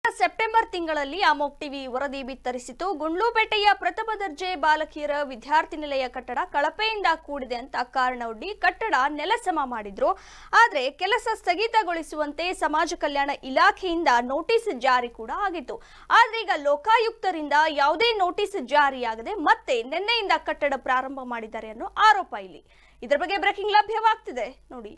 September ತಿಂಗಳಲ್ಲಿ ಅಮೋಕ್ TV ವರದಿ ಬಿತ್ತರಿಸಿತು. ಗುಂಡ್ಲುಪೇಟೆಯ ಪ್ರಥಮ ದರ್ಜೆ ಬಾಲಕಿಯರ ವಿದ್ಯಾರ್ಥಿ ನಿಲಯ ಕಟ್ಟಡ ಕಳಪೆಯಿಂದ ಕೂಡಿದೆ ಅಂತ ಕಾರಣವೊಡ್ಡಿ ಕಟ್ಟಡ ನೆಲಸಮ ಮಾಡಿದ್ರು. ಆದರೆ ಕೆಲಸ ಸ್ಥಗಿತಗೊಳಿಸುವಂತೆ ಸಮಾಜ ಕಲ್ಯಾಣ ಇಲಾಖೆಯಿಂದ ನೋಟಿಸ್ ಜಾರಿ ಕೂಡ ಆಗಿತ್ತು. ಆದರೆ ಈಗ ಲೋಕಾಯುಕ್ತರಿಂದ ಯಾವುದೇ ನೋಟಿಸ್ ಜಾರಿಯಾಗದೆ ಮತ್ತೆ ನಿನ್ನೆಯಿಂದ ಕಟ್ಟಡ ಪ್ರಾರಂಭ ಮಾಡಿದ್ದಾರೆ ಅನ್ನೋ ಆರೋಪ ಇಲ್ಲಿ. ಇದರ ಬಗ್ಗೆ ಬ್ರೇಕಿಂಗ್ ಲಭ್ಯವಾಗ್ತಿದೆ ನೋಡಿ.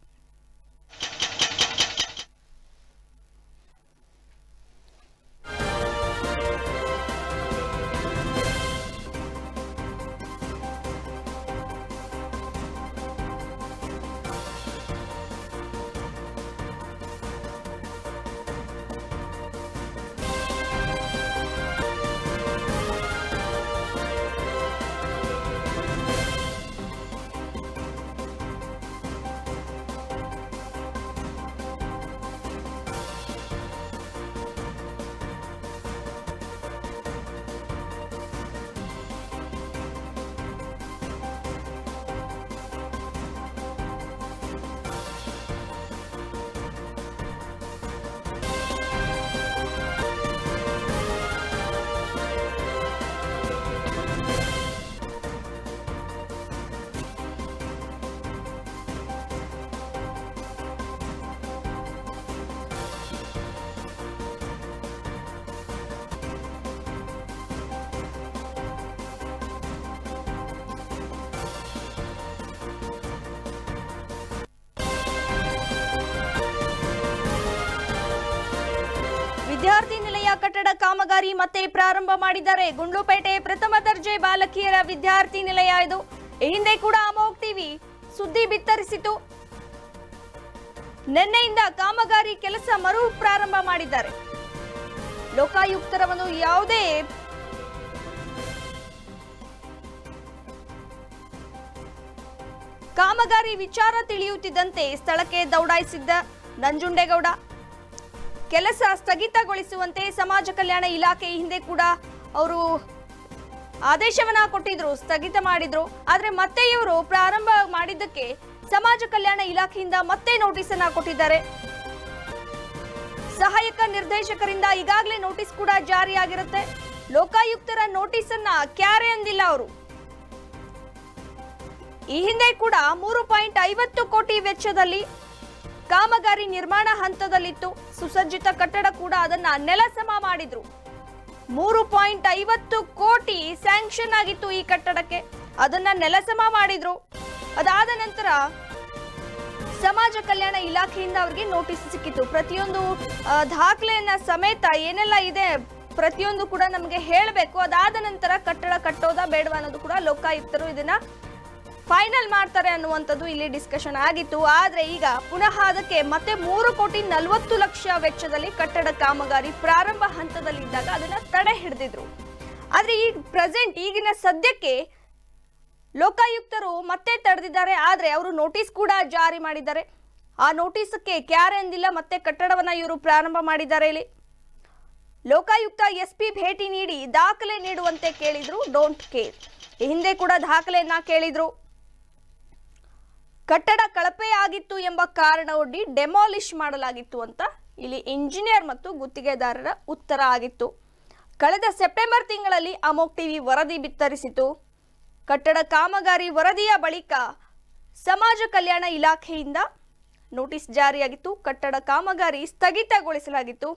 ವಿದ್ಯಾರ್ಥಿ ನಿಲಯ ಕಟ್ಟಡ ಕಾಮಗಾರಿ ಮತ್ತೆ ಪ್ರಾರಂಭ ಮಾಡಿದ್ದಾರೆ. ಗುಂಡ್ಲುಪೇಟೆ ಪ್ರಥಮ ದರ್ಜೆ ಬಾಲಕಿಯರ ವಿದ್ಯಾರ್ಥಿ ನಿಲಯ ಇದು. ಈ ಹಿಂದೆ ಕೂಡ ಅಮೋಕ್ ಟಿವಿ ಸುದ್ದಿ ಬಿತ್ತರಿಸಿತು. ನಿನ್ನೆಯಿಂದ ಕಾಮಗಾರಿ ಕೆಲಸ ಮರು ಪ್ರಾರಂಭ ಮಾಡಿದ್ದಾರೆ. ಲೋಕಾಯುಕ್ತರ ಒಂದು ಯಾವುದೇ ಕಾಮಗಾರಿ ವಿಚಾರ ತಿಳಿಯುತ್ತಿದ್ದಂತೆ ಸ್ಥಳಕ್ಕೆ ದೌಡಾಯಿಸಿದ್ದ ನಂಜುಂಡೇಗೌಡ ಕೆಲಸ ಸ್ಥಗಿತಗೊಳಿಸುವಂತೆ ಸಮಾಜ ಕಲ್ಯಾಣ ಇಲಾಖೆ ಹಿಂದೆ ಕೂಡ ಅವರು ಆದೇಶವನ್ನ ಕೊಟ್ಟಿದ್ರು, ಸ್ಥಗಿತ ಮಾಡಿದ್ರು. ಆದ್ರೆ ಮತ್ತೆ ಇವರು ಪ್ರಾರಂಭ ಮಾಡಿದ್ದಕ್ಕೆ ಸಮಾಜ ಕಲ್ಯಾಣ ಇಲಾಖೆಯಿಂದ ಮತ್ತೆ ನೋಟಿಸ್ ಅನ್ನ ಕೊಟ್ಟಿದ್ದಾರೆ. ಸಹಾಯಕ ನಿರ್ದೇಶಕರಿಂದ ಈಗಾಗಲೇ ನೋಟಿಸ್ ಕೂಡ ಜಾರಿಯಾಗಿರುತ್ತೆ. ಲೋಕಾಯುಕ್ತರ ನೋಟಿಸ್ ಅನ್ನ ಕ್ಯಾರೆ ಅಂದಿಲ್ಲ ಅವರು. ಈ ಹಿಂದೆ ಕೂಡ 3.50 ಕೋಟಿ ವೆಚ್ಚದಲ್ಲಿ ಕಾಮಗಾರಿ ನಿರ್ಮಾಣ ಹಂತದಲ್ಲಿತ್ತು. ಸುಸಜ್ಜಿತ ಕಟ್ಟಡ ಕೂಡ ಅದನ್ನ ನೆಲಸಮ ಮಾಡಿದ್ರು. 3.50 ಕೋಟಿ ಸ್ಯಾಂಕ್ಷನ್ ಆಗಿತ್ತು ಈ ಕಟ್ಟಡಕ್ಕೆ, ಅದನ್ನ ನೆಲಸಮ ಮಾಡಿದ್ರು. ಅದಾದ ನಂತರ ಸಮಾಜ ಕಲ್ಯಾಣ ಇಲಾಖೆಯಿಂದ ಅವರಿಗೆ ನೋಟಿಸ್ ಸಿಕ್ಕಿತ್ತು. ಪ್ರತಿಯೊಂದು ದಾಖಲೆಯನ್ನ ಸಮೇತ ಏನೆಲ್ಲ ಇದೆ ಪ್ರತಿಯೊಂದು ಕೂಡ ನಮಗೆ ಹೇಳಬೇಕು. ಅದಾದ ನಂತರ ಕಟ್ಟಡ ಕಟ್ಟೋದಾ ಬೇಡವಾ ಅನ್ನೋದು ಕೂಡ ಲೋಕಾಯುಕ್ತರು ಇದನ್ನ ಫೈನಲ್ ಮಾಡ್ತಾರೆ ಅನ್ನುವಂಥದ್ದು ಇಲ್ಲಿ ಡಿಸ್ಕಷನ್ ಆಗಿತ್ತು. ಆದ್ರೆ ಈಗ ಪುನಃ ಅದಕ್ಕೆ ಮತ್ತೆ 3,40,00,000 ವೆಚ್ಚದಲ್ಲಿ ಕಟ್ಟಡ ಕಾಮಗಾರಿ ಪ್ರಾರಂಭ ಹಂತದಲ್ಲಿದ್ದಾಗ ಅದನ್ನ ತಡೆ ಹಿಡಿದಿದ್ರು. ಆದ್ರೆ ಈ ಈಗಿನ ಸದ್ಯಕ್ಕೆ ಲೋಕಾಯುಕ್ತರು ಮತ್ತೆ ತಡೆದಿದ್ದಾರೆ. ಆದ್ರೆ ಅವರು ನೋಟಿಸ್ ಕೂಡ ಜಾರಿ ಮಾಡಿದ್ದಾರೆ. ಆ ನೋಟಿಸ್ಗೆ ಕ್ಯಾರೆ ಎಂದಿಲ್ಲ, ಮತ್ತೆ ಕಟ್ಟಡವನ್ನ ಇವರು ಪ್ರಾರಂಭ ಮಾಡಿದ್ದಾರೆ. ಇಲ್ಲಿ ಲೋಕಾಯುಕ್ತ SP ಭೇಟಿ ನೀಡಿ ದಾಖಲೆ ನೀಡುವಂತೆ ಕೇಳಿದ್ರು. Don't care. ಈ ಹಿಂದೆ ಕೂಡ ದಾಖಲೆಯನ್ನ ಕೇಳಿದ್ರು. ಕಟ್ಟಡ ಕಳಪೆಯಾಗಿತ್ತು ಎಂಬ ಕಾರಣವೊಡ್ಡಿ ಡೆಮಾಲಿಷ್ ಮಾಡಲಾಗಿತ್ತು ಅಂತ ಇಲ್ಲಿ ಇಂಜಿನಿಯರ್ ಮತ್ತು ಗುತ್ತಿಗೆದಾರರ ಉತ್ತರ ಆಗಿತ್ತು. ಕಳೆದ ಸೆಪ್ಟೆಂಬರ್ ತಿಂಗಳಲ್ಲಿ ಅಮೋಕ್ ಟಿವಿ ವರದಿ ಬಿತ್ತರಿಸಿತು. ಕಟ್ಟಡ ಕಾಮಗಾರಿ ವರದಿಯ ಬಳಿಕ ಸಮಾಜ ಕಲ್ಯಾಣ ಇಲಾಖೆಯಿಂದ ನೋಟಿಸ್ ಜಾರಿಯಾಗಿತ್ತು. ಕಟ್ಟಡ ಕಾಮಗಾರಿ ಸ್ಥಗಿತಗೊಳಿಸಲಾಗಿತ್ತು.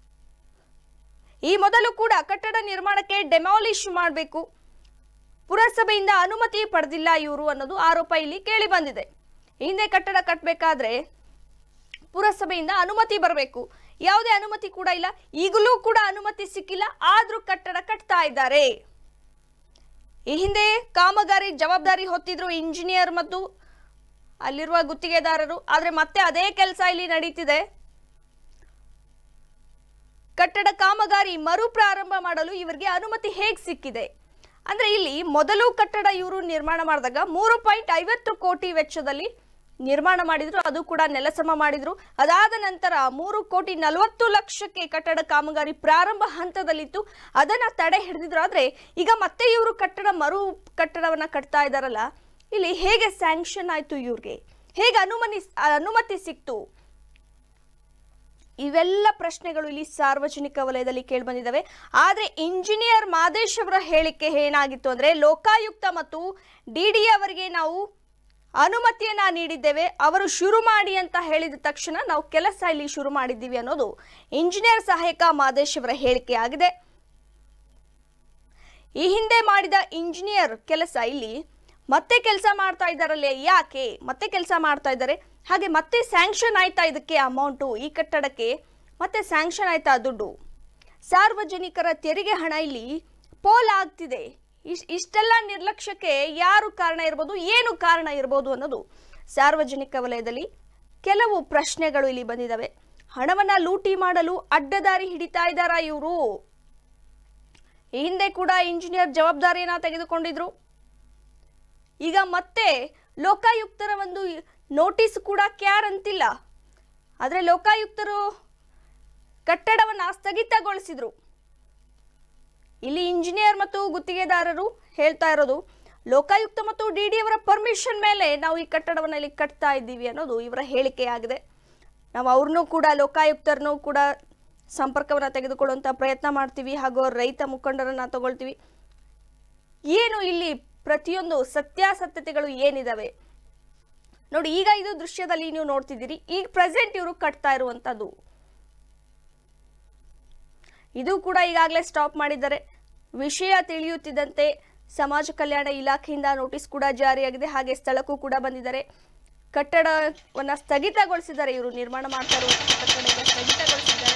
ಈ ಮೊದಲು ಕೂಡ ಕಟ್ಟಡ ನಿರ್ಮಾಣಕ್ಕೆ ಡೆಮಾಲಿಷ್ ಮಾಡಬೇಕು, ಪುರಸಭೆಯಿಂದ ಅನುಮತಿ ಪಡೆದಿಲ್ಲ ಇವರು ಅನ್ನೋದು ಆರೋಪ ಇಲ್ಲಿ ಕೇಳಿ ಬಂದಿದೆ. ಹಿಂದೆ ಕಟ್ಟಡ ಕಟ್ಟಬೇಕಾದ್ರೆ ಪುರಸಭೆಯಿಂದ ಅನುಮತಿ ಬರಬೇಕು. ಯಾವುದೇ ಅನುಮತಿ ಕೂಡ ಇಲ್ಲ. ಈಗಲೂ ಕೂಡ ಅನುಮತಿ ಸಿಕ್ಕಿಲ್ಲ. ಆದ್ರೂ ಕಟ್ಟಡ ಕಟ್ತಾ ಇದ್ದಾರೆ. ಈ ಹಿಂದೆ ಕಾಮಗಾರಿ ಜವಾಬ್ದಾರಿ ಹೊತ್ತಿದ್ರು ಇಂಜಿನಿಯರ್ ಮತ್ತು ಅಲ್ಲಿರುವ ಗುತ್ತಿಗೆದಾರರು. ಆದ್ರೆ ಮತ್ತೆ ಅದೇ ಕೆಲಸ ಇಲ್ಲಿ ನಡೀತಿದೆ. ಕಟ್ಟಡ ಕಾಮಗಾರಿ ಮರು ಪ್ರಾರಂಭ ಮಾಡಲು ಇವರಿಗೆ ಅನುಮತಿ ಹೇಗೆ ಸಿಕ್ಕಿದೆ ಅಂದ್ರೆ ಇಲ್ಲಿ ಮೊದಲು ಕಟ್ಟಡ ಇವರು ನಿರ್ಮಾಣ ಮಾಡಿದಾಗ 3.50 ಕೋಟಿ ವೆಚ್ಚದಲ್ಲಿ ನಿರ್ಮಾಣ ಮಾಡಿದ್ರು. ಅದು ಕೂಡ ನೆಲಸಮ ಮಾಡಿದ್ರು. ಅದಾದ ನಂತರ 3,40,00,000ಕ್ಕೆ ಕಟ್ಟಡ ಕಾಮಗಾರಿ ಪ್ರಾರಂಭ ಹಂತದಲ್ಲಿತ್ತು. ಅದನ್ನ ತಡೆ ಹಿಡಿದಿದ್ರು. ಆದ್ರೆ ಈಗ ಮತ್ತೆ ಇವರು ಕಟ್ಟಡವನ್ನ ಕಟ್ತಾ ಇದಾರಲ್ಲ, ಇಲ್ಲಿ ಹೇಗೆ ಸ್ಯಾಂಕ್ಷನ್ ಆಯ್ತು, ಇವ್ರಿಗೆ ಹೇಗೆ ಅನುಮತಿ ಸಿಕ್ತು? ಇವೆಲ್ಲ ಪ್ರಶ್ನೆಗಳು ಇಲ್ಲಿ ಸಾರ್ವಜನಿಕ ವಲಯದಲ್ಲಿ ಕೇಳಿಬಂದಿದ್ದಾವೆ. ಆದರೆ ಇಂಜಿನಿಯರ್ ಮಾದೇಶ್ ಅವರ ಹೇಳಿಕೆ ಏನಾಗಿತ್ತು ಅಂದರೆ, ಲೋಕಾಯುಕ್ತ ಮತ್ತು ಡಿಡಿ ಅವರಿಗೆ ನಾವು ಅನುಮತಿಯನ್ನ ನೀಡಿದ್ದೇವೆ, ಅವರು ಶುರು ಮಾಡಿ ಅಂತ ಹೇಳಿದ ತಕ್ಷಣ ನಾವು ಕೆಲಸ ಇಲ್ಲಿ ಶುರು ಮಾಡಿದ್ದೀವಿ ಅನ್ನೋದು ಇಂಜಿನಿಯರ್ ಸಹಾಯಕ ಮಾದೇಶ್ ಅವರ ಹೇಳಿಕೆ ಆಗಿದೆ. ಈ ಹಿಂದೆ ಮಾಡಿದ ಇಂಜಿನಿಯರ್ ಕೆಲಸ ಇಲ್ಲಿ ಮತ್ತೆ ಕೆಲಸ ಮಾಡ್ತಾ ಇದ್ದಾರಲ್ಲೇ, ಯಾಕೆ ಮತ್ತೆ ಕೆಲಸ ಮಾಡ್ತಾ ಇದ್ದಾರೆ? ಹಾಗೆ ಮತ್ತೆ ಸ್ಯಾಂಕ್ಷನ್ ಆಯ್ತಾ ಇದಕ್ಕೆ ಅಮೌಂಟು, ಈ ಕಟ್ಟಡಕ್ಕೆ ಮತ್ತೆ ಸ್ಯಾಂಕ್ಷನ್ ಆಯ್ತಾ ದುಡ್ಡು? ಸಾರ್ವಜನಿಕರ ತೆರಿಗೆ ಹಣ ಇಲ್ಲಿ ಪೋಲ್ ಆಗ್ತಿದೆ. ಇಷ್ಟೆಲ್ಲ ನಿರ್ಲಕ್ಷ್ಯಕ್ಕೆ ಯಾರು ಕಾರಣ ಇರ್ಬೋದು, ಏನು ಕಾರಣ ಇರ್ಬೋದು ಅನ್ನೋದು ಸಾರ್ವಜನಿಕ ವಲಯದಲ್ಲಿ ಕೆಲವು ಪ್ರಶ್ನೆಗಳು ಇಲ್ಲಿ ಬಂದಿದ್ದಾವೆ. ಹಣವನ್ನ ಲೂಟಿ ಮಾಡಲು ಅಡ್ಡದಾರಿ ಹಿಡಿತಾ ಇದ್ದಾರಾ ಇವರು? ಈ ಹಿಂದೆ ಕೂಡ ಇಂಜಿನಿಯರ್ ಜವಾಬ್ದಾರಿಯನ್ನ ತೆಗೆದುಕೊಂಡಿದ್ರು. ಈಗ ಮತ್ತೆ ಲೋಕಾಯುಕ್ತರ ಒಂದು ನೋಟಿಸ್ ಕೂಡ ಕ್ಯಾರ್ ಅಂತಿಲ್ಲ. ಆದರೆ ಲೋಕಾಯುಕ್ತರು ಕಟ್ಟಡವನ್ನ ಸ್ಥಗಿತಗೊಳಿಸಿದ್ರು. ಇಲ್ಲಿ ಇಂಜಿನಿಯರ್ ಮತ್ತು ಗುತ್ತಿಗೆದಾರರು ಹೇಳ್ತಾ ಇರೋದು, ಲೋಕಾಯುಕ್ತ ಮತ್ತು ಡಿಡಿ ಅವರ ಪರ್ಮಿಷನ್ ಮೇಲೆ ನಾವು ಈ ಕಟ್ಟಡವನ್ನ ಇಲ್ಲಿ ಕಟ್ತಾ ಇದ್ದೀವಿ ಅನ್ನೋದು ಇವರ ಹೇಳಿಕೆಯಾಗಿದೆ. ನಾವು ಅವ್ರನ್ನೂ ಕೂಡ, ಲೋಕಾಯುಕ್ತರನ್ನೂ ಕೂಡ ಸಂಪರ್ಕವನ್ನ ತೆಗೆದುಕೊಳ್ಳುವಂತ ಪ್ರಯತ್ನ ಮಾಡ್ತೀವಿ, ಹಾಗೂ ರೈತ ಮುಖಂಡರನ್ನ ತಗೊಳ್ತೀವಿ. ಏನು ಇಲ್ಲಿ ಪ್ರತಿಯೊಂದು ಸತ್ಯಾಸತ್ಯತೆಗಳು ಏನಿದಾವೆ ನೋಡಿ. ಈಗ ಇದು ದೃಶ್ಯದಲ್ಲಿ ನೀವು ನೋಡ್ತಿದ್ದೀರಿ, ಈಗ ಪ್ರೆಸೆಂಟ್ ಇವರು ಕಟ್ತಾ ಇರುವಂತದ್ದು. ಇದು ಕೂಡ ಈಗಾಗಲೇ ಸ್ಟಾಪ್ ಮಾಡಿದ್ದಾರೆ. ವಿಷಯ ತಿಳಿಯುತ್ತಿದ್ದಂತೆ ಸಮಾಜ ಕಲ್ಯಾಣ ಇಲಾಖೆಯಿಂದ ನೋಟಿಸ್ ಕೂಡ ಜಾರಿಯಾಗಿದೆ, ಹಾಗೆ ಸ್ಥಳಕ್ಕೂ ಕೂಡ ಬಂದಿದ್ದಾರೆ. ಕಟ್ಟಡವನ್ನ ಸ್ಥಗಿತಗೊಳಿಸಿದ್ದಾರೆ. ಇವರು ನಿರ್ಮಾಣ ಮಾಡ್ತಾ ಇರುವಂತಹ ಕಟ್ಟಡವನ್ನು ಸ್ಥಗಿತಗೊಳಿಸಿದ್ದಾರೆ.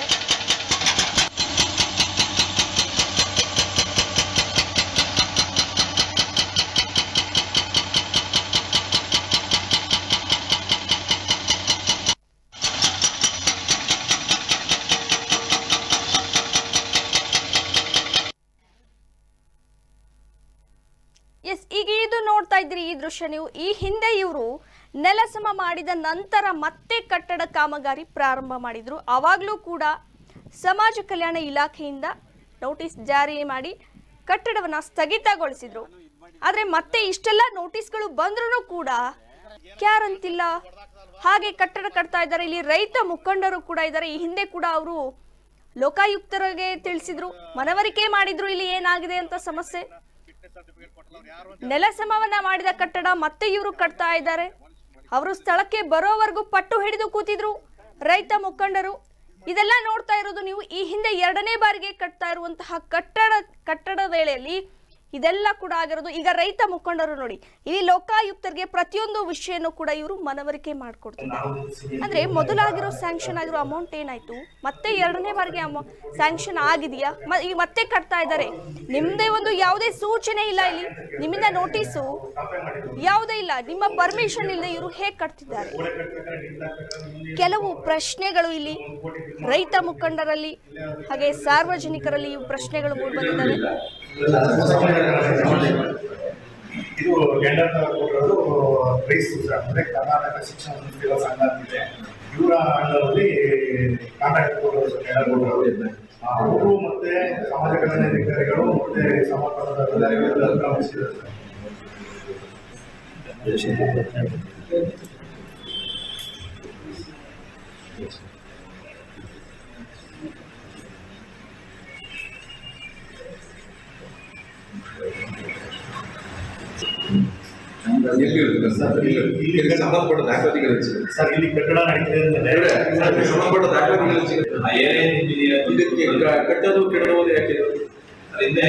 ಈಗ ಇದು ನೋಡ್ತಾ ಇದ್ರಿ ಈ ದೃಶ್ಯ ನೀವು. ಈ ಹಿಂದೆ ಇವರು ನೆಲಸಮ ಮಾಡಿದ ನಂತರ ಮತ್ತೆ ಕಟ್ಟಡ ಕಾಮಗಾರಿ ಪ್ರಾರಂಭ ಮಾಡಿದ್ರು. ಆವಾಗಲೂ ಕೂಡ ಸಮಾಜ ಕಲ್ಯಾಣ ಇಲಾಖೆಯಿಂದ ನೋಟಿಸ್ ಜಾರಿ ಮಾಡಿ ಕಟ್ಟಡವನ್ನ ಸ್ಥಗಿತಗೊಳಿಸಿದ್ರು. ಆದ್ರೆ ಮತ್ತೆ ಇಷ್ಟೆಲ್ಲ ನೋಟಿಸ್ಗಳು ಬಂದ್ರೂ ಕೂಡ ಕ್ಯಾರ್ ಅಂತಿಲ್ಲ. ಹಾಗೆ ಕಟ್ಟಡ ಕಟ್ತಾ ಇದ್ದಾರೆ. ಇಲ್ಲಿ ರೈತ ಮುಖಂಡರು ಕೂಡ ಇದ್ದಾರೆ. ಈ ಹಿಂದೆ ಕೂಡ ಅವರು ಲೋಕಾಯುಕ್ತರಿಗೆ ತಿಳಿಸಿದ್ರು, ಮನವರಿಕೆ ಮಾಡಿದ್ರು ಇಲ್ಲಿ ಏನಾಗಿದೆ ಅಂತ ಸಮಸ್ಯೆ. ನೆಲಸಮವನ್ನ ಮಾಡಿದ ಕಟ್ಟಡ ಮತ್ತೆ ಇವರು ಕಟ್ತಾ ಇದ್ದಾರೆ. ಅವರು ಸ್ಥಳಕ್ಕೆ ಬರೋವರೆಗೂ ಪಟ್ಟು ಹಿಡಿದು ಕೂತಿದ್ರು ರೈತ ಮುಖಂಡರು. ಇದೆಲ್ಲ ನೋಡ್ತಾ ಇರೋದು ನೀವು. ಈ ಹಿಂದೆ 2ನೇ ಬಾರಿಗೆ ಕಟ್ತಾ ಇರುವಂತಹ ಕಟ್ಟಡ ವೇಳೆಯಲ್ಲಿ ಇದೆಲ್ಲ ಕೂಡ ಆಗಿರೋದು. ಈಗ ರೈತ ಮುಖಂಡರು ನೋಡಿ, ಇಲ್ಲಿ ಲೋಕಾಯುಕ್ತರಿಗೆ ಪ್ರತಿಯೊಂದು ವಿಷಯನೂ ಕೂಡ ಇವರು ಮನವರಿಕೆ ಮಾಡಿಕೊಡ್ತಿದ್ದಾರೆ. ಅಂದ್ರೆ ಮೊದಲಾಗಿರೋ ಸ್ಯಾಂಕ್ಷನ್ ಆಗಿರೋ ಅಮೌಂಟ್ ಏನಾಯ್ತು, ಮತ್ತೆ 2ನೇ ಬಾರಿಗೆ ಸ್ಯಾಂಕ್ಷನ್ ಆಗಿದೆಯಾ, ಈಗ ಮತ್ತೆ ಕಟ್ತಾ ಇದ್ದಾರೆ. ನಿಮ್ದೇ ಒಂದು ಯಾವುದೇ ಸೂಚನೆ ಇಲ್ಲ, ಇಲ್ಲಿ ನಿಮ್ಮಿಂದ ನೋಟಿಸು ಯಾವುದೇ ಇಲ್ಲ, ನಿಮ್ಮ ಪರ್ಮಿಷನ್ ಇಲ್ಲದೆ ಇವರು ಹೇಗೆ ಕಟ್ತಿದ್ದಾರೆ? ಕೆಲವು ಪ್ರಶ್ನೆಗಳು ಇಲ್ಲಿ ರೈತ ಮುಖಂಡರಲ್ಲಿ ಹಾಗೆ ಸಾರ್ವಜನಿಕರಲ್ಲಿ ಇವು ಪ್ರಶ್ನೆಗಳು ಮೂಡಿ ಬಂದಿದ್ದಾವೆ. ಇದು ಟೆಂಡರ್ ಕೊಟ್ಟಿರೋದು ಪ್ರೈಸ್ ಅಂದ್ರೆ ಕರ್ನಾಟಕ ಶಿಕ್ಷಣ ಸಂಸ್ಥೆಗಳ ಸಂಘ ಅಂತಿದೆ. ಇವರ ಅಂಡರಲ್ಲಿ ಕಾಂಟ್ರಾಕ್ಟ್ ಕೊಟ್ಟಿರೋದು ಟೆಂಡರ್ ಕೊಟ್ಟಿರೋದು. ಅವರು ಮತ್ತೆ ಸಮಾಜ ಕಲ್ಯಾಣ ಅಧಿಕಾರಿಗಳು ಮತ್ತೆ ಸಮರ್ಪಣದ ಅಧಿಕಾರಿಗಳೆಲ್ಲ ಗಮನಿಸಿದ್ದಾರೆ. ಸಂಬಂಧಪಟ್ಟ ದಾಖಲಾತಿಗಳು ಸರ್, ಇಲ್ಲಿ ಕಟ್ಟಡ ನಡೀತಿದೆ, ಸಂಬಂಧಪಟ್ಟ ದಾಖಲಾತಿಗಳು ಇದಕ್ಕೆ ಕಟ್ಟೋದು ಕೆಡಬಹುದು ಯಾಕೆ ಹಿಂದೆ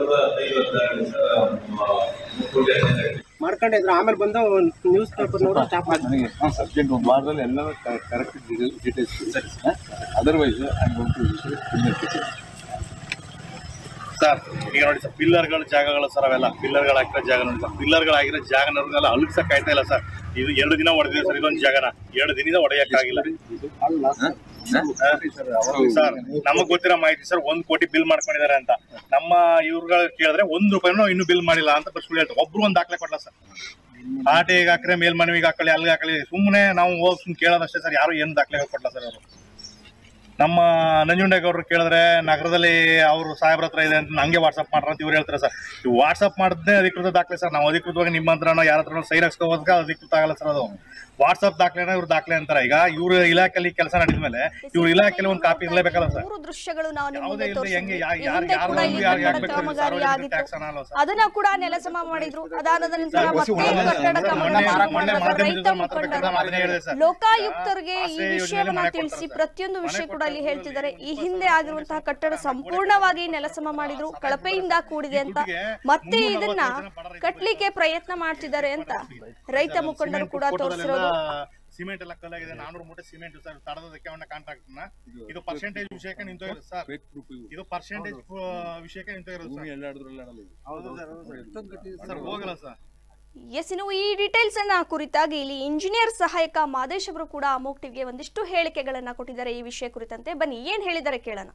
2052 ಮಾಡ್ಕೊಂಡಿದ್ರು. ಆಮೇಲೆ ಬಂದು ನ್ಯೂಸ್ ಪೇಪರ್ ನೋಡಿ ಸ್ಟಾಪ್ ಮಾಡಿ ಸಬ್ಜೆಕ್ಟ್ ಒಂದು ವಾರದಲ್ಲಿ ಎಲ್ಲ ಕರೆಕ್ಟ್ ಡೀಟೇಲ್ಸ್. ಅದರ್ವೈಸ್ ಸರ್ ಈಗ ನೋಡಿ ಸರ್, ಪಿಲ್ಲರ್ಗಳ ಜಾಗಗಳು ಸರ್, ಅವೆಲ್ಲ ಪಿಲ್ಲರ್ಗಳು ಹಾಕಿರೋ ಜಾಗ ನೋಡಿ ಸರ್. ಪಿಲ್ಲರ್ಗಳಾಗಿರೋ ಜಾಗನೆಲ್ಲ ಅಲುಗ್ಸಕ್ ಆಯ್ತಾ ಇಲ್ಲ ಸರ್. ಇದು 2 ದಿನ ಹೊಡೆದಿದೆ ಸರ್. ಇದೊಂದು ಜಾಗನ 2 ದಿನದಿಂದ ಹೊಡೆಯಕ್ಕಾಗಿಲ್ಲ ಸರ್. ನಮಗ್ ಗೊತ್ತಿರೋ ಮಾಹಿತಿ ಸರ್, 1 ಕೋಟಿ ಬಿಲ್ ಮಾಡ್ಕೊಂಡಿದ್ದಾರೆ ಅಂತ. ನಮ್ಮ ಇವ್ರುಗಳು ಕೇಳಿದ್ರೆ 1 ರೂಪಾಯಿನೂ ಇನ್ನೂ ಬಿಲ್ ಮಾಡಿಲ್ಲ ಅಂತ ಬಸ್ಗಳು ಹೇಳ್ತಾರೆ. ಒಬ್ರು ಒಂದು ದಾಖಲೆ ಕೊಡಲ್ಲ ಸರ್. ಆಟೆಗೆ ಹಾಕ್ರೆ ಮೇಲ್ಮನವಿಗೆ ಹಾಕಲಿ, ಅಲ್ಲಿಗೆ ಹಾಕಲಿ, ಸುಮ್ಮನೆ ನಾವು ಹೋಗಿ ಕೇಳೋದಷ್ಟೇ ಸರ್. ಯಾರು ಏನು ದಾಖಲೆ ಕೊಡಲ್ಲ ಸರ್ ಅವರು. ನಮ್ಮ ನಂಜುಂಡೇಗೌಡರು ಕೇಳಿದ್ರೆ ನಗರದಲ್ಲಿ ಅವರು ಸಾಹೇಬ್ರ ಹತ್ರ ಇದೆ ಅಂತ ನಂಗೆ ವಾಟ್ಸಪ್ ಮಾಡ್ರ ಅಂತ ಇವ್ರು ಹೇಳ್ತಾರೆ ಸರ್. ಈ ವಾಟ್ಸಪ್ ಮಾಡಿದ್ದೇ ಅಧಿಕೃತ ದಾಖಲೆ ಸರ್. ನಾವು ಅಧಿಕೃತವಾಗಿ ನಿಮ್ಮ ಹತ್ರನೋ ಯಾರ ಹತ್ರನೋ ಸೈನ್ ಹಾಕ್ಸ್ಕೋಬೋದಕ್ಕೆ ಅಧಿಕೃತ ಆಗಲ್ಲ ಸರ್. ಅದು ವಾಟ್ಸಪ್ ದಾಖಲೆನ ಇವ್ರು ದಾಖಲೆ ಅಂತಾರೆ. ಈಗ ಇವ್ರ ಇಲಾಖೆಯಲ್ಲಿ ಕೆಲಸ ನಡೆದ ಮೇಲೆ ಇವ್ರ ಇಲಾಖೆಯಲ್ಲಿ ಒಂದು ಕಾಪಿ ಇರಲೇಬೇಕಲ್ಲ ಸರ್. ದೃಶ್ಯಗಳು ನಾವು ಯಾವುದೇ ನಿಮಗೆ ಹೆಂಗೆ ಅದನ್ನ ಕೂಡ ನೆಲಸಮ ಮಾಡಿದ್ರು. ಅದಾದ ನಂತರ ಲೋಕಾಯುಕ್ತರಿಗೆ ಈ ವಿಷಯವನ್ನ ತಿಳಿಸಿ ಪ್ರತಿಯೊಂದು ವಿಷಯ ಕೂಡ ಇಲ್ಲಿ ಹೇಳ್ತಿದ್ದಾರೆ. ಈ ಹಿಂದೆ ಆಗಿರುವಂತಹ ಕಟ್ಟಡ ಸಂಪೂರ್ಣವಾಗಿ ನೆಲಸಮ ಮಾಡಿದ್ರು, ಕಳಪೆಯಿಂದ ಕೂಡಿದೆ ಅಂತ. ಮತ್ತೆ ಇದನ್ನ ಕಟ್ಲಿಕ್ಕೆ ಪ್ರಯತ್ನ ಮಾಡ್ತಿದ್ದಾರೆ ಅಂತ ರೈತ ಮುಖಂಡರು ಕೂಡ ತೋರಿಸಿರೋದು. ಸಿಮೆಂಟ್ ಎಲ್ಲ ಕಲ್ಲಾಗಿದೆ. 400 ಮೂಟೆ ಸಿಮೆಂಟ್ ಸರ್ ತಡದಕ್ಕೆ ಕಾಂಟ್ರಾಕ್ಟ್ ಇದು ಪರ್ಸೆಂಟೇಜ್ ವಿಷಯಕ್ಕೆ ನಿಂತೋಗಿರೋದು ಸರ್. ಇದು ಪರ್ಸೆಂಟೇಜ್ ವಿಷಯಕ್ಕೆ ನಿಂತೋಗಿರೋದು ಸರ್. ಹೋಗಲ್ಲ ಸರ್. ಎಸ್, ಇನ್ನು ಈ ಡೀಟೇಲ್ಸ್ ಅನ್ನ ಕುರಿತಾಗಿ ಇಲ್ಲಿ ಇಂಜಿನಿಯರ್ ಸಹಾಯಕ ಮಾದೇಶ್ ಅವರು ಕೂಡ ಅಮೋಕ್ ಟಿವಿಗೆ ಒಂದಿಷ್ಟು ಹೇಳಿಕೆಗಳನ್ನ ಕೊಟ್ಟಿದ್ದಾರೆ ಈ ವಿಷಯ ಕುರಿತಂತೆ. ಬನ್ನಿ ಏನ್ ಹೇಳಿದ್ದಾರೆ ಕೇಳೋಣ.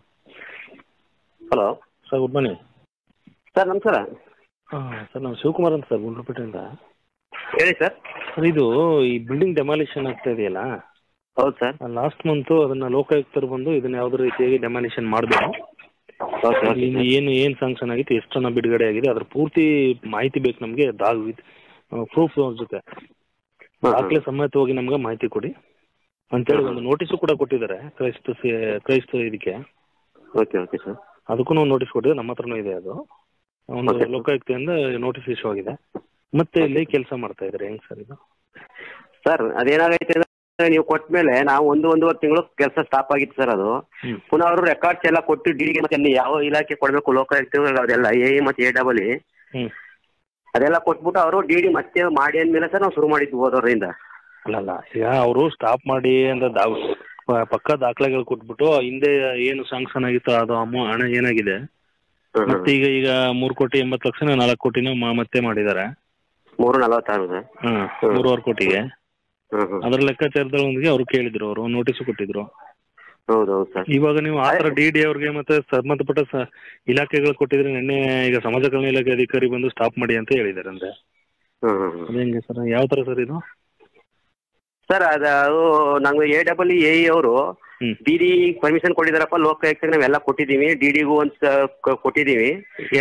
Hello sir, good morning sir. ನಮಸ್ಕಾರ ಸರ್. ನಾವು ಶಿವಕುಮಾರ್ ಅಂತ ಸರ್, ಗುಂಡ್ಲುಪೇಟೆಯಿಂದ. ಹೇಳಿ ಸರ್. ಸರ್, ಇದು ಈ ಬಿಲ್ಡಿಂಗ್ ಡೆಮಾಲಿಷನ್ ಆಗ್ತಾ ಇದೆಯಲ್ಲ, ಹೌದು ಸರ್. ಲಾಸ್ಟ್ ಮಂತ್ ಅದನ್ನ ಲೋಕಾಯುಕ್ತರು ಬಂದು ಇದನ್ನ ಯಾವ್ದು ರೀತಿಯಾಗಿ ಡೆಮಾಲಿಷನ್ ಮಾಡಬೇಕು, ಏನು ಸ್ಯಾಂಕ್ಷನ್ ಆಗಿತ್ತು, ಎಷ್ಟು ಜನ ಬಿಡುಗಡೆ ಆಗಿದೆ, ಅದ್ರ ಪೂರ್ತಿ ಮಾಹಿತಿ ಬೇಕು ನಮಗೆ. ವಿತ್ ಪ್ರೂಫ್ ಜೊತೆ ದಾಖಲೆ ಸಮೇತವಾಗಿ ನಮ್ಗೆ ಮಾಹಿತಿ ಕೊಡಿ ಅಂತೇಳಿ ಒಂದು ನೋಟಿಸು ಕೂಡ ಕೊಟ್ಟಿದ್ದಾರೆ ಕ್ರೈಸ್ತ ಇದಕ್ಕೆ. Okay okay sir. ಅದಕ್ಕೂ ನೋಟಿಸ್ ಕೊಟ್ಟಿದೆ, ನಮ್ಮ ಹತ್ರನೂ ಇದೆ. ಅದು ಒಂದು ಲೋಕಾಯುಕ್ತೆಯಿಂದ ನೋಟಿಸ್ ಇಶ್ಯೂ ಆಗಿದೆ. ಮತ್ತೆ ಇಲ್ಲಿ ಕೆಲಸ ಮಾಡ್ತಾ ಇದ್ದಾರೆ. ಹೆಂಗ್ ಸರ್ ಇದು? ಸರ್, ಅದೇನಾಗೈತೆ ಅಂದ್ರೆ ನೀವು ಕೊಟ್ಟ ಮೇಲೆ ನಾವು 1-1.5 ತಿಂಗಳು ಕೆಲಸ ಸ್ಟಾಪ್ ಆಗಿತ್ತು ಸರ್. ಅದು ಪುನಃ ಅವರು ರೆಕಾರ್ಡ್ಸ್ ಎಲ್ಲ ಕೊಟ್ಟು ಡಿಗೆ ಮತ್ತೆ ಅಲ್ಲಿ ಯಾವ ಇಲಾಖೆ ಕೊಡಬೇಕು ಲೋಕಾಯುಕ್ತ ಅದೆಲ್ಲ ಎ ಮತ್ತೆ AEE ಅದೆಲ್ಲ ಕೊಟ್ಬಿಟ್ಟು ಅವರು ಡಿಡಿ ಮತ್ತೆ ಮಾಡಿ ಅಂದ್ಮೇಲೆ ಸರ್ ನಾವು ಶುರು ಮಾಡಿದ್ವಿ ಹೋದವರಿಂದ. ಅಲ್ಲಲ್ಲ, ಈಗ ಅವರು ಸ್ಟಾಪ್ ಮಾಡಿ ಅಂತ ಪಕ್ಕ ದಾಖಲೆಗಳು ಕೊಟ್ಬಿಟ್ಟು ಹಿಂದೆ ಏನು ಸ್ಯಾಂಕ್ಷನ್ ಆಗಿತ್ತು ಅದು ಹಣ ಏನಾಗಿದೆ ಮತ್ತೆ ಈಗ 3,80,00,000 4 ಕೋಟಿನ ಮತ್ತೆ ಮಾಡಿದ್ದಾರೆ. 346 3.5 ಕೋಟಿಗೆ. ಅದರ ಲೆಕ್ಕಾಚಾರದೊಂದಿಗೆ ಅವರು ಕೇಳಿದ್ರು, ಅವರು ನೋಟಿಸ್ ಕೊಟ್ಟಿದ್ರು. ಹೌದೌದು ಸರ್. ಇವಾಗ ನೀವು ಆ ತರ ಡಿ ಅವ್ರಿಗೆ ಮತ್ತೆ ಸಂಬಂಧಪಟ್ಟ ಇಲಾಖೆಗಳು ಕೊಟ್ಟಿದ್ರೆ ನಿನ್ನೆ ಈಗ ಸಮಾಜ ಕಲ್ಯಾಣ ಇಲಾಖೆ ಅಧಿಕಾರಿ ಬಂದು ಸ್ಟಾಪ್ ಮಾಡಿ ಅಂತ ಹೇಳಿದಾರೆ ಅಂದ್ರೆ ಅದೇಂಗೆ ಸರ್? ಯಾವ ತರ ಸರ್ ಇದು? ಸರ್, ಅದು ನಂಗೆ AEE ಅವರು ಡಿಡಿ ಪರ್ಮಿಷನ್ ಕೊಟ್ಟಿದಾರಪ್ಪ, ಲೋಕಾಯುಕ್ತ ನಾವೆಲ್ಲ ಕೊಟ್ಟಿದೀವಿ, ಡಿಡಿಗೂ ಒಂದು ಕೊಟ್ಟಿದೀವಿ.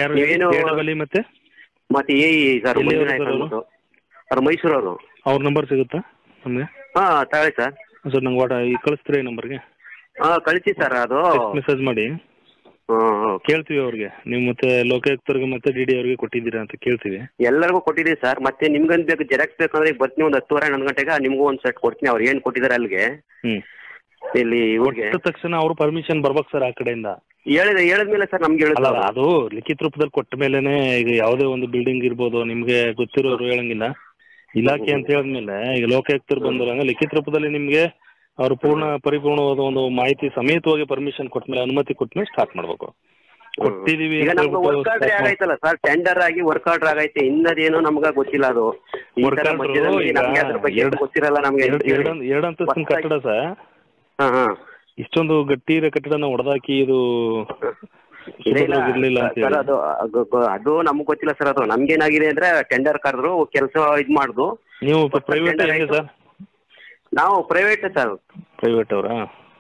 ಮತ್ತೆ AE ಸರ್ ಅವ್ರು ಮೈಸೂರವರು. ಅವ್ರ ನಂಬರ್ ಸಿಗುತ್ತಾ ನಮ್ಗೆ? ಹಾ, ತಗೊಳ್ಳಿ ಸರ್. ಸರ್, ನಂಗೆ ಕಳಿಸ್ತೀರಾ ಈ ನಂಬರ್ಗೆ? ಹಾ, ಕಳಿಸಿ ಸರ್. ಅದು ಮೆಸೇಜ್ ಮಾಡಿ ಕೇಳ್ತೀವಿ ಅವ್ರಿಗೆ. ನೀವು ಮತ್ತೆ ಲೋಕಾಯುಕ್ತರಿಗೆ ಮತ್ತೆ ಡಿಡಿ ಅವ್ರಿಗೆ ಕೊಟ್ಟಿದ್ದೀರಾ ಅಂತ ಕೇಳ್ತೀವಿ. ಎಲ್ಲರಿಗೂ ಕೊಟ್ಟಿದ್ದೀವಿ ಸರ್. ಮತ್ತೆ ನಿಮ್ಗಂತ ಬೇಕು ಜೆರಾಕ್ಸ್ ಬೇಕಂದ್ರೆ ಬರ್ತೀನಿ, ಒಂದು 10:30 11 ಗಂಟೆಗೆ ನಿಮ್ಗೂ ಒಂದು ಸೆಟ್ ಕೊಡ್ತೀನಿ. ಅವ್ರು ಏನ್ ಕೊಟ್ಟಿದ್ದಾರೆ ಅಲ್ಲಿಗೆ ಇಲ್ಲಿ ತಕ್ಷಣ ಅವ್ರು ಪರ್ಮಿಷನ್ ಬರ್ಬೇಕು ಸರ್ ಆ ಕಡೆಯಿಂದ. ಹೇಳಿದ್ಮೇಲೆ ಸರ್ ನಮ್ಗೆ ಹೇಳಿಲ್ಲ. ಅದು ಲಿಖಿತ ರೂಪದಲ್ಲಿ ಕೊಟ್ಟ ಮೇಲೆನೆ. ಈಗ ಯಾವುದೇ ಒಂದು ಬಿಲ್ಡಿಂಗ್ ಇರ್ಬೋದು, ನಿಮ್ಗೆ ಗೊತ್ತಿರೋರು ಹೇಳಂಗಿಲ್ಲ. ಇಲಾಖೆ ಅಂತ ಹೇಳಿದ್ಮೇಲೆ ಈಗ ಲೋಕಾಯುಕ್ತರು ಬಂದಾಗ ಲಿಖಿತ ರೂಪದಲ್ಲಿ ನಿಮ್ಗೆ ಅವ್ರು ಪರಿಪೂರ್ಣವಾದ ಒಂದು ಮಾಹಿತಿ ಸಮೇತವಾಗಿ ಪರ್ಮಿಷನ್ ಕೊಟ್ಮೇಲೆ, ಅನುಮತಿ ಕೊಟ್ಮೇಲೆ ಸ್ಟಾರ್ಟ್ ಮಾಡ್ಬೇಕು. ಕೊಟ್ಟಿದೀವಿ ವರ್ಕ್ ಆರ್ಡರ್ ಆಗೈತಲ್ಲ ಸರ್, ಟೆಂಡರ್ ಆಗಿ ವರ್ಕ್ ಆರ್ಡರ್ ಆಗೈತೆ. ಇನ್ನದೇನೋ ನಮ್ಗೆ ಗೊತ್ತಿಲ್ಲ. ಅದು ಗೊತ್ತಿರಲ್ಲ ನಮ್ಗೆ. 2 ಅಂತಸ್ತಿನ ಕಟ್ಟಡ ಸರ್. ಇಷ್ಟೊಂದು ಗಟ್ಟಿ ಕಟ್ಟಡನ ಹೊಡೆದಾಕಿ ಇದು ಅದು ನಮ್ಗೆ ಗೊತ್ತಿಲ್ಲ ಸರ್. ಅದು ನಮ್ಗೇನಾಗಿದೆ ಅಂದ್ರೆ ಟೆಂಡರ್ ಕರೆದ್ರು, ಕೆಲಸ ಇದ್ ಮಾಡುದು. ನೀವು ಪ್ರೈವೇಟ್ ಸರ್? ನಾವು ಪ್ರೈವೇಟ್ ಸರ್. ಪ್ರೈವೇಟ್ ಅವರಾ?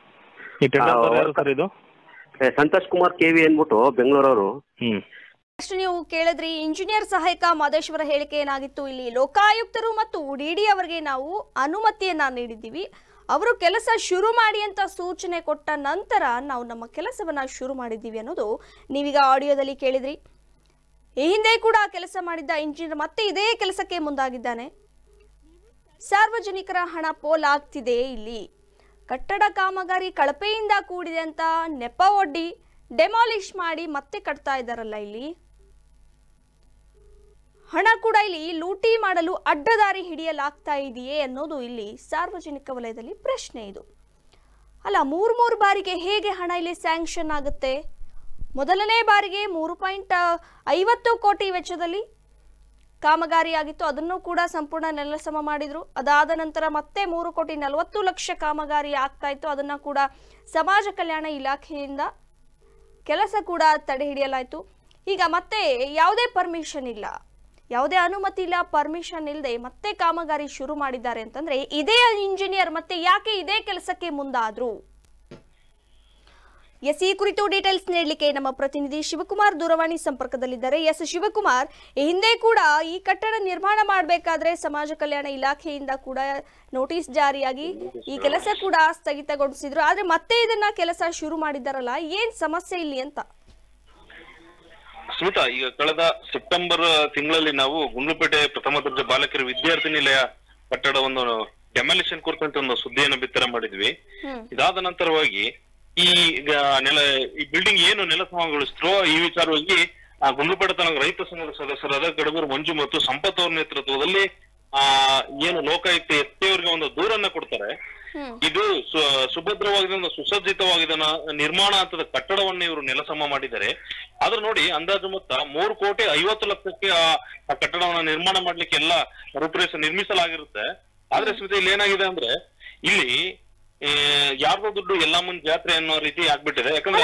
ಇದು ಸಂತೋಷ್ ಕುಮಾರ್ KV ಅಂದ್ಬಿಟ್ಟು ಬೆಂಗಳೂರವರು. ಅಷ್ಟು ನೀವು ಕೇಳಿದ್ರಿ. ಇಂಜಿನಿಯರ್ ಸಹಾಯಕ ಮಾದೇಶ್ವರ ಹೇಳಿಕೆ ಏನಾಗಿತ್ತು? ಇಲ್ಲಿ ಲೋಕಾಯುಕ್ತರು ಮತ್ತು ಡಿಡಿ ಅವರಿಗೆ ನಾವು ಅನುಮತಿಯನ್ನ ನೀಡಿದ್ದೀವಿ, ಅವರು ಕೆಲಸ ಶುರು ಮಾಡಿ ಅಂತ ಸೂಚನೆ ಕೊಟ್ಟ ನಂತರ ನಾವು ನಮ್ಮ ಕೆಲಸವನ್ನ ಶುರು ಮಾಡಿದ್ದೀವಿ ಅನ್ನೋದು ನೀವೀಗ ಆಡಿಯೋದಲ್ಲಿ ಕೇಳಿದ್ರಿ. ಈ ಹಿಂದೆ ಕೂಡ ಕೆಲಸ ಮಾಡಿದ್ದ ಇಂಜಿನಿಯರ್ ಮತ್ತೆ ಇದೇ ಕೆಲಸಕ್ಕೆ ಮುಂದಾಗಿದ್ದಾನೆ. ಸಾರ್ವಜನಿಕರ ಹಣ ಪೋಲಾಗ್ತಿದೆ. ಇಲ್ಲಿ ಕಟ್ಟಡ ಕಾಮಗಾರಿ ಕಳಪೆಯಿಂದ ಕೂಡಿದೆ ಅಂತ ನೆಪ ಒಡ್ಡಿ ಡೆಮಾಲಿಷ್ ಮಾಡಿ ಮತ್ತೆ ಕಟ್ತಾ ಇದ್ದಾರಲ್ಲ. ಇಲ್ಲಿ ಹಣ ಕೂಡ ಇಲ್ಲಿ ಲೂಟಿ ಮಾಡಲು ಅಡ್ಡದಾರಿ ಹಿಡಿಯಲಾಗ್ತಾ ಇದೆಯೇ ಅನ್ನೋದು ಇಲ್ಲಿ ಸಾರ್ವಜನಿಕ ವಲಯದಲ್ಲಿ ಪ್ರಶ್ನೆ. ಇದು ಅಲ್ಲ, 3 ಬಾರಿಗೆ ಹೇಗೆ ಹಣ ಇಲ್ಲಿ ಸ್ಯಾಂಕ್ಷನ್ ಆಗುತ್ತೆ? ಮೊದಲನೇ ಬಾರಿಗೆ 3.50 ಕೋಟಿ ವೆಚ್ಚದಲ್ಲಿ ಕಾಮಗಾರಿ ಆಗಿತ್ತು, ಅದನ್ನು ಕೂಡ ಸಂಪೂರ್ಣ ನೆಲಸಮ ಮಾಡಿದ್ರು. ಅದಾದ ನಂತರ ಮತ್ತೆ 3,40,00,000 ಕಾಮಗಾರಿ ಆಗ್ತಾ ಇತ್ತು, ಅದನ್ನ ಕೂಡ ಸಮಾಜ ಕಲ್ಯಾಣ ಇಲಾಖೆಯಿಂದ ಕೆಲಸ ಕೂಡ ತಡೆ ಹಿಡಿಯಲಾಯಿತು. ಈಗ ಮತ್ತೆ ಯಾವುದೇ ಪರ್ಮಿಷನ್ ಇಲ್ಲ, ಯಾವುದೇ ಅನುಮತಿ ಇಲ್ಲ, ಪರ್ಮಿಷನ್ ಇಲ್ಲದೆ ಮತ್ತೆ ಕಾಮಗಾರಿ ಶುರು ಮಾಡಿದ್ದಾರೆ ಅಂತಂದ್ರೆ ಇದೇ ಇಂಜಿನಿಯರ್ ಮತ್ತೆ ಯಾಕೆ ಇದೇ ಕೆಲಸಕ್ಕೆ ಮುಂದಾದ್ರು? ಎಸ್, ಈ ಕುರಿತು ಡೀಟೇಲ್ಸ್ ನೀಡಲಿಕ್ಕೆ ನಮ್ಮ ಪ್ರತಿನಿಧಿ ಶಿವಕುಮಾರ್ ದೂರವಾಣಿ ಸಂಪರ್ಕದಲ್ಲಿದ್ದಾರೆ. ಎಸ್ ಶಿವಕುಮಾರ್, ಈ ಹಿಂದೆ ಕೂಡ ಈ ಕಟ್ಟಡ ನಿರ್ಮಾಣ ಮಾಡಬೇಕಾದ್ರೆ ಸಮಾಜ ಕಲ್ಯಾಣ ಇಲಾಖೆಯಿಂದ ಕೂಡ ನೋಟಿಸ್ ಜಾರಿಯಾಗಿ ಈ ಕೆಲಸ ಕೂಡ ಸ್ಥಗಿತಗೊಳಿಸಿದ್ರು. ಆದ್ರೆ ಮತ್ತೆ ಇದನ್ನ ಕೆಲಸ ಶುರು ಮಾಡಿದಾರಲ್ಲ, ಏನ್ ಸಮಸ್ಯೆ ಇಲ್ಲಿ ಅಂತ? ಸ್ಮಿತಾ, ಈಗ ಕಳೆದ ಸೆಪ್ಟೆಂಬರ್ ತಿಂಗಳಲ್ಲಿ ನಾವು ಗುಂಡ್ಲುಪೇಟೆ ಪ್ರಥಮ ದರ್ಜೆ ಬಾಲಕಿಯರ ವಿದ್ಯಾರ್ಥಿ ನಿಲಯ ಕಟ್ಟಡವನ್ನು ಡೆಮಾಲಿಷನ್ ಕುರಿತಂತೆ ಒಂದು ಸುದ್ದಿಯನ್ನು ಬಿತ್ತರ ಮಾಡಿದ್ವಿ. ಇದಾದ ನಂತರವಾಗಿ ಈ ಬಿಲ್ಡಿಂಗ್ ಏನು ನೆಲಸಮಗೊಳಿಸಿದ್ರು ಈ ವಿಚಾರವಾಗಿ ಗುಂಡ್ಲುಪೇಟೆ ತಾಲೂಕು ರೈತ ಸಂಘದ ಸದಸ್ಯರಾದ ಗಡಗೂರು ಮಂಜು ಮತ್ತು ಸಂಪತ್ ಅವರ ನೇತೃತ್ವದಲ್ಲಿ ಏನು ಲೋಕಾಯುಕ್ತ ಎಸ್ಪಿ ಅವರಿಗೆ ಒಂದು ದೂರನ್ನ ಕೊಡ್ತಾರೆ. ಇದು ಸುಭದ್ರವಾಗಿದೆ, ಒಂದು ಸುಸಜ್ಜಿತವಾಗಿದೆ ನಿರ್ಮಾಣ ಹಂತದ ಕಟ್ಟಡವನ್ನು ಇವರು ನೆಲಸಮ ಮಾಡಿದ್ದಾರೆ. ಆದ್ರೆ ನೋಡಿ, ಅಂದಾಜು ಮೊತ್ತ 3,50,00,000 ಆ ಕಟ್ಟಡವನ್ನ ನಿರ್ಮಾಣ ಮಾಡ್ಲಿಕ್ಕೆ ಎಲ್ಲ ರೂಪರೇಷೆ ನಿರ್ಮಿಸಲಾಗಿರುತ್ತೆ. ಆದ್ರೆ ಸ್ಮಿತಾ, ಇಲ್ಲಿ ಏನಾಗಿದೆ ಅಂದ್ರೆ ಇಲ್ಲಿ ಯಾರ್ದೋ ದುಡ್ಡು ಎಲ್ಲ ಮುಂದೆ ಜಾತ್ರೆ ಅನ್ನೋ ರೀತಿ ಆಗ್ಬಿಟ್ಟಿದೆ. ಯಾಕಂದ್ರೆ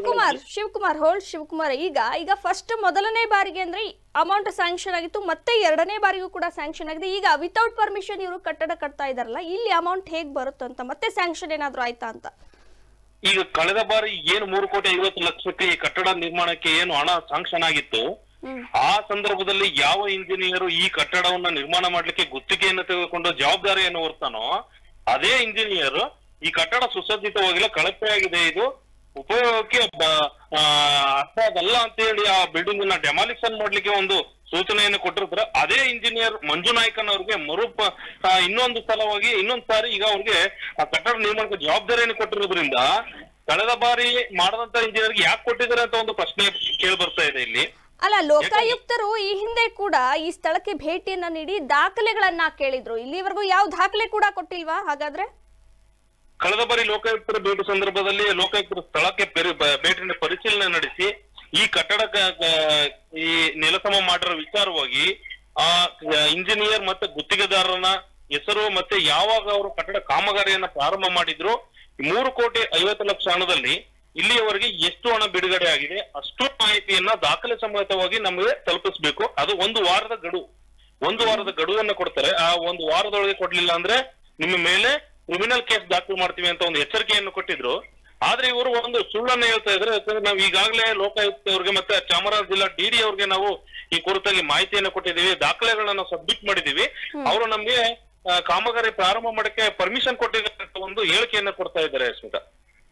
ಶಿವಕುಮಾರ್ ಈಗ ಫಸ್ಟ್ ಮೊದಲನೇ ಬಾರಿಗೆ ಅಂದ್ರೆ ಅಮೌಂಟ್ ಸ್ಯಾಂಕ್ಷನ್ ಆಗಿತ್ತು, ಮತ್ತೆ ಎರಡನೇ ಬಾರಿಗೂ ಕೂಡ ಸ್ಯಾಂಕ್ಷನ್ ಆಗಿದೆ. ಈಗ ವಿತೌಟ್ ಪರ್ಮಿಷನ್ ಇವರು ಕಟ್ಟಡ ಕಟ್ತಾ ಇದಾರಲ್ಲ, ಇಲ್ಲಿ ಅಮೌಂಟ್ ಹೇಗ್ ಬರುತ್ತಂತ, ಮತ್ತೆ ಸ್ಯಾಂಕ್ಷನ್ ಏನಾದ್ರು ಆಯ್ತಾ ಅಂತ? ಈಗ ಕಳೆದ ಬಾರಿ ಏನು 3,50,00,000 ಈ ಕಟ್ಟಡ ನಿರ್ಮಾಣಕ್ಕೆ ಏನು ಹಣ ಸ್ಯಾಂಕ್ಷನ್ ಆಗಿತ್ತು, ಆ ಸಂದರ್ಭದಲ್ಲಿ ಯಾವ ಇಂಜಿನಿಯರ್ ಈ ಕಟ್ಟಡವನ್ನ ನಿರ್ಮಾಣ ಮಾಡ್ಲಿಕ್ಕೆ ಗುತ್ತಿಗೆಯನ್ನು ತೆಗೆದುಕೊಂಡು ಜವಾಬ್ದಾರಿಯನ್ನು ಹೊರ್ತಾನೋ ಅದೇ ಇಂಜಿನಿಯರ್ ಈ ಕಟ್ಟಡ ಸುಸಜ್ಜಿತವಾಗಿಲ್ಲ, ಕಳಪೆಯಾಗಿದೆ, ಇದು ಉಪಯೋಗಕ್ಕೆ ಅರ್ಥದಲ್ಲ ಅಂತ ಹೇಳಿ ಆ ಬಿಲ್ಡಿಂಗ್ ನ ಡೆಮಾಲಿಷನ್ ಮಾಡ್ಲಿಕ್ಕೆ ಒಂದು ಸೂಚನೆಯನ್ನು ಕೊಟ್ಟಿರ್ತಾರೆ. ಅದೇ ಇಂಜಿನಿಯರ್ ಮಂಜು ನಾಯ್ಕನ್ ಅವ್ರಿಗೆ ಇನ್ನೊಂದು ಸಾರಿ ಈಗ ಅವ್ರಿಗೆ ಆ ಕಟ್ಟಡ ನಿರ್ಮಾಣಕ್ಕೆ ಜವಾಬ್ದಾರಿಯನ್ನು ಕೊಟ್ಟಿರೋದ್ರಿಂದ ಕಳೆದ ಬಾರಿ ಮಾಡದಂತ ಇಂಜಿನಿಯರ್ಗೆ ಯಾಕೆ ಕೊಟ್ಟಿದ್ದಾರೆ ಅಂತ ಒಂದು ಪ್ರಶ್ನೆ ಕೇಳಿ ಬರ್ತಾ ಇದೆ ಇಲ್ಲಿ. ಅಲ್ಲ, ಲೋಕಾಯುಕ್ತರು ಈ ಹಿಂದೆ ಕೂಡ ಈ ಸ್ಥಳಕ್ಕೆ ಭೇಟಿಯನ್ನ ನೀಡಿ ದಾಖಲೆಗಳನ್ನ ಕೇಳಿದ್ರು. ಇಲ್ಲಿವರೆಗೂ ಯಾವ ದಾಖಲೆ ಕೂಡ ಕೊಟ್ಟಿಲ್ವಾ? ಹಾಗಾದ್ರೆ ಕಳೆದ ಬಾರಿ ಲೋಕಾಯುಕ್ತರ ಭೇಟಿ ಸಂದರ್ಭದಲ್ಲಿ ಲೋಕಾಯುಕ್ತರ ಸ್ಥಳಕ್ಕೆ ಭೇಟಿನ ಪರಿಶೀಲನೆ ನಡೆಸಿ ಈ ಕಟ್ಟಡ ಈ ನೆಲಸಮ ಮಾಡಿರೋ ವಿಚಾರವಾಗಿ ಆ ಇಂಜಿನಿಯರ್ ಮತ್ತೆ ಗುತ್ತಿಗೆದಾರನ ಹೆಸರು ಮತ್ತೆ ಯಾವಾಗ ಅವರು ಕಟ್ಟಡ ಕಾಮಗಾರಿಯನ್ನ ಪ್ರಾರಂಭ ಮಾಡಿದ್ರು, 3,50,00,000 ಹಣದಲ್ಲಿ ಇಲ್ಲಿಯವರೆಗೆ ಎಷ್ಟು ಹಣ ಬಿಡುಗಡೆ ಆಗಿದೆ ಅಷ್ಟು ಮಾಹಿತಿಯನ್ನ ದಾಖಲೆ ಸಮೇತವಾಗಿ ನಮಗೆ ತಲುಪಿಸ್ಬೇಕು. ಅದು ಒಂದು ವಾರದ ಗಡುವನ್ನ ಕೊಡ್ತಾರೆ. ಆ ಒಂದು ವಾರದೊಳಗೆ ಕೊಡ್ಲಿಲ್ಲ ಅಂದ್ರೆ ನಿಮ್ಮ ಮೇಲೆ ಕ್ರಿಮಿನಲ್ ಕೇಸ್ ದಾಖಲು ಮಾಡ್ತೀವಿ ಅಂತ ಒಂದು ಎಚ್ಚರಿಕೆಯನ್ನು ಕೊಟ್ಟಿದ್ರು. ಆದ್ರೆ ಇವರು ಒಂದು ಸುಳ್ಳನ್ನ ಹೇಳ್ತಾ ಇದ್ರೆ. ಯಾಕಂದ್ರೆ ನಾವು ಈಗಾಗಲೇ ಲೋಕಾಯುಕ್ತ ಅವ್ರಿಗೆ ಮತ್ತೆ ಚಾಮರಾಜ ಜಿಲ್ಲಾ ಡಿಡಿ ಅವ್ರಿಗೆ ನಾವು ಈ ಕುರಿತಾಗಿ ಮಾಹಿತಿಯನ್ನು ಕೊಟ್ಟಿದ್ದೀವಿ, ದಾಖಲೆಗಳನ್ನ ಸಬ್ಮಿಟ್ ಮಾಡಿದೀವಿ. ಅವರು ನಮ್ಗೆ ಕಾಮಗಾರಿ ಪ್ರಾರಂಭ ಮಾಡಕ್ಕೆ ಪರ್ಮಿಷನ್ ಕೊಟ್ಟಿದ್ದಾರೆ ಅಂತ ಒಂದು ಹೇಳಿಕೆಯನ್ನ ಕೊಡ್ತಾ ಇದ್ದಾರೆ ಸ್ಮಿತಾ.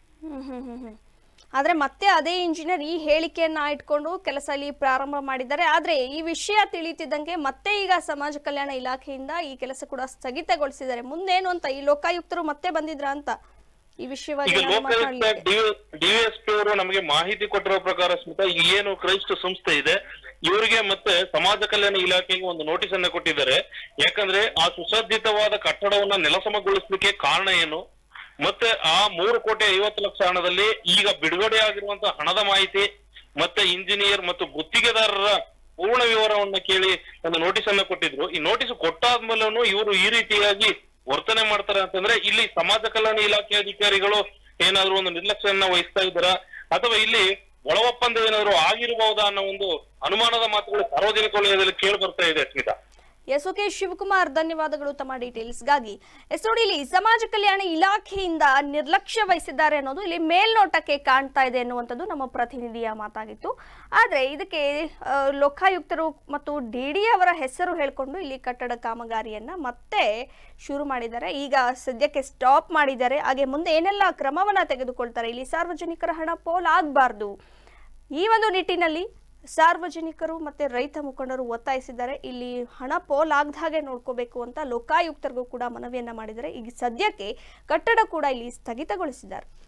ಆದ್ರೆ ಮತ್ತೆ ಅದೇ ಇಂಜಿನಿಯರ್ ಈ ಹೇಳಿಕೆಯನ್ನ ಇಟ್ಕೊಂಡು ಕೆಲಸ ಇಲ್ಲಿ ಪ್ರಾರಂಭ ಮಾಡಿದ್ದಾರೆ. ಆದ್ರೆ ಈ ವಿಷಯ ತಿಳಿತಿದ್ದಂಗೆ ಮತ್ತೆ ಈಗ ಸಮಾಜ ಕಲ್ಯಾಣ ಇಲಾಖೆಯಿಂದ ಈ ಕೆಲಸ ಕೂಡ ಸ್ಥಗಿತಗೊಳಿಸಿದ್ದಾರೆ. ಮುಂದೇನು ಅಂತ ಈ ಲೋಕಾಯುಕ್ತರು ಮತ್ತೆ ಬಂದಿದ್ರ ಅಂತ ಈ ವಿಷಯವಾಗಿ ಡಿಎಸ್ಪಿ ಅವರು ನಮಗೆ ಮಾಹಿತಿ ಕೊಟ್ಟಿರೋ ಪ್ರಕಾರ ಸ್ಮಿತಾ, ಏನು ಕ್ರೈಸ್ಟ್ ಸಂಸ್ಥೆ ಇದೆ ಇವರಿಗೆ ಮತ್ತೆ ಸಮಾಜ ಕಲ್ಯಾಣ ಇಲಾಖೆಗೆ ಒಂದು ನೋಟಿಸ್ ಅನ್ನ ಕೊಟ್ಟಿದ್ದಾರೆ. ಯಾಕಂದ್ರೆ ಆ ಸುಸಜ್ಜಿತವಾದ ಕಟ್ಟಡವನ್ನ ನೆಲಸಮಗೊಳಿಸ್ಲಿಕ್ಕೆ ಕಾರಣ ಏನು, ಮತ್ತೆ ಆ 3,50,00,000 ಹಣದಲ್ಲಿ ಈಗ ಬಿಡುಗಡೆ ಆಗಿರುವಂತಹ ಹಣದ ಮಾಹಿತಿ ಮತ್ತೆ ಇಂಜಿನಿಯರ್ ಮತ್ತು ಗುತ್ತಿಗೆದಾರರ ಪೂರ್ಣ ವಿವರವನ್ನ ಕೇಳಿ ಒಂದು ನೋಟಿಸ್ ಅನ್ನ ಕೊಟ್ಟಿದ್ರು. ಈ ನೋಟಿಸ್ ಕೊಟ್ಟಾದ್ಮೇಲೂ ಇವರು ಈ ರೀತಿಯಾಗಿ ವರ್ತನೆ ಮಾಡ್ತಾರೆ ಅಂತಂದ್ರೆ ಇಲ್ಲಿ ಸಮಾಜ ಕಲ್ಯಾಣ ಇಲಾಖೆ ಅಧಿಕಾರಿಗಳು ಏನಾದ್ರು ಒಂದು ನಿರ್ಲಕ್ಷ್ಯವನ್ನ ವಹಿಸ್ತಾ ಇದ್ದಾರಾ ಅಥವಾ ಇಲ್ಲಿ ಒಳ ಒಪ್ಪಂದ ಏನಾದ್ರು ಆಗಿರಬಹುದಾ ಅನ್ನೋ ಒಂದು ಅನುಮಾನದ ಮಾತುಗಳು ಸಾರ್ವಜನಿಕ ವಲಯದಲ್ಲಿ ಕೇಳಿ ಬರ್ತಾ ಇದೆ ಸ್ಮಿತಾ. ಎಸ್, ಶಿವಕುಮಾರ್, ಧನ್ಯವಾದಗಳು ತಮ್ಮ ಡೀಟೇಲ್ಸ್ಗಾಗಿ. ನೋಡಿ, ಇಲ್ಲಿ ಸಮಾಜ ಕಲ್ಯಾಣ ಇಲಾಖೆಯಿಂದ ನಿರ್ಲಕ್ಷ್ಯ ವಹಿಸಿದ್ದಾರೆ ಅನ್ನೋದು ಇಲ್ಲಿ ಮೇಲ್ನೋಟಕ್ಕೆ ಕಾಣ್ತಾ ಇದೆ ಎನ್ನುವಂಥದ್ದು ನಮ್ಮ ಪ್ರತಿನಿಧಿಯ ಮಾತಾಗಿತ್ತು. ಆದ್ರೆ ಇದಕ್ಕೆ ಲೋಕಾಯುಕ್ತರು ಮತ್ತು ಡಿಡಿ ಅವರ ಹೆಸರು ಹೇಳ್ಕೊಂಡು ಇಲ್ಲಿ ಕಟ್ಟಡ ಕಾಮಗಾರಿಯನ್ನ ಮತ್ತೆ ಶುರು ಮಾಡಿದ್ದಾರೆ. ಈಗ ಸದ್ಯಕ್ಕೆ ಸ್ಟಾಪ್ ಮಾಡಿದ್ದಾರೆ. ಹಾಗೆ ಮುಂದೆ ಏನೆಲ್ಲ ಕ್ರಮವನ್ನ ತೆಗೆದುಕೊಳ್ತಾರೆ, ಇಲ್ಲಿ ಸಾರ್ವಜನಿಕರ ಹಣ ಪೋಲ್ ಆಗಬಾರ್ದು, ಈ ಒಂದು ನಿಟ್ಟಿನಲ್ಲಿ ಸಾರ್ವಜನಿಕರು ಮತ್ತೆ ರೈತ ಮುಖಂಡರು ಒತ್ತಾಯಿಸಿದ್ದಾರೆ. ಇಲ್ಲಿ ಹಣ ಪೋಲ್ ಆಗದ ಹಾಗೆ ನೋಡ್ಕೋಬೇಕು ಅಂತ ಲೋಕಾಯುಕ್ತರಿಗೂ ಕೂಡ ಮನವಿಯನ್ನ ಮಾಡಿದ್ದಾರೆ. ಈಗ ಸದ್ಯಕ್ಕೆ ಕಟ್ಟಡ ಕೂಡ ಇಲ್ಲಿ ಸ್ಥಗಿತಗೊಳಿಸಿದ್ದಾರೆ.